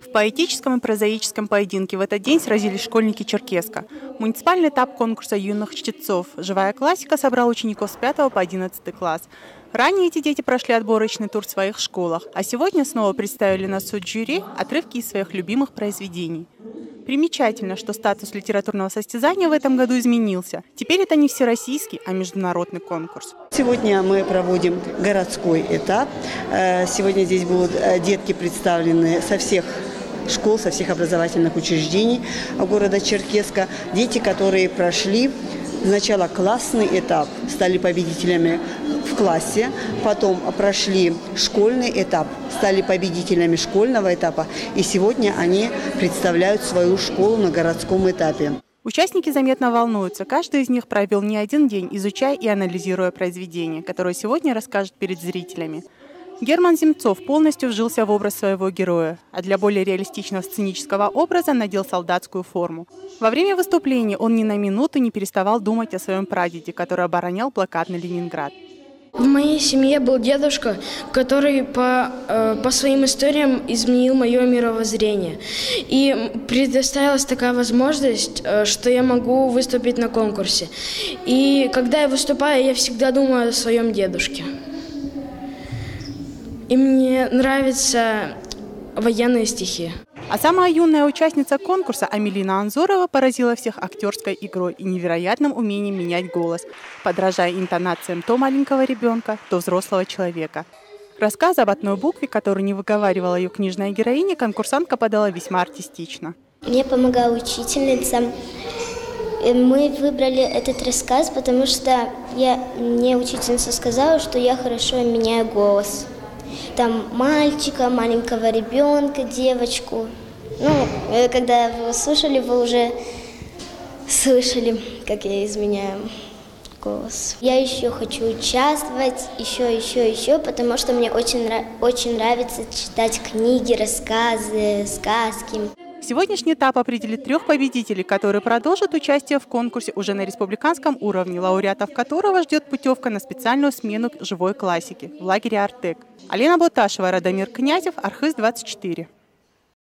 В поэтическом и прозаическом поединке в этот день сразились школьники Черкесска. Муниципальный этап конкурса юных чтецов «Живая классика» собрал учеников с 5 по 11 класс. Ранее эти дети прошли отборочный тур в своих школах, а сегодня снова представили на суд жюри отрывки из своих любимых произведений. Примечательно, что статус литературного состязания в этом году изменился. Теперь это не всероссийский, а международный конкурс. Сегодня мы проводим городской этап. Сегодня здесь будут детки представлены со всех школ, со всех образовательных учреждений города Черкесска. Дети, которые прошли сначала классный этап, стали победителями в классе, потом прошли школьный этап, стали победителями школьного этапа, и сегодня они представляют свою школу на городском этапе. Участники заметно волнуются. Каждый из них провел не один день, изучая и анализируя произведение, которое сегодня расскажет перед зрителями. Герман Земцов полностью вжился в образ своего героя, а для более реалистичного сценического образа надел солдатскую форму. Во время выступления он ни на минуту не переставал думать о своем прадеде, который оборонял блокадный Ленинград. В моей семье был дедушка, который по своим историям изменил мое мировоззрение. И предоставилась такая возможность, что я могу выступить на конкурсе. И когда я выступаю, я всегда думаю о своем дедушке. И мне нравятся военные стихи. А самая юная участница конкурса Амелина Анзорова поразила всех актерской игрой и невероятным умением менять голос, подражая интонациям то маленького ребенка, то взрослого человека. Рассказ об одной букве, которую не выговаривала ее книжная героиня, конкурсантка подала весьма артистично. Мне помогала учительница. Мы выбрали этот рассказ, потому что мне учительница сказала, что я хорошо меняю голос. Там мальчика, маленького ребенка, девочку. Когда вы слушали, вы уже слышали, как я изменяю голос. Я еще хочу участвовать, еще, потому что мне очень нравится читать книги, рассказы, сказки. Сегодняшний этап определит 3 победителей, которые продолжат участие в конкурсе уже на республиканском уровне, лауреатов которого ждет путевка на специальную смену живой классики в лагере «Артек». Алина Боташева, Радомир Князев, Архыз 24.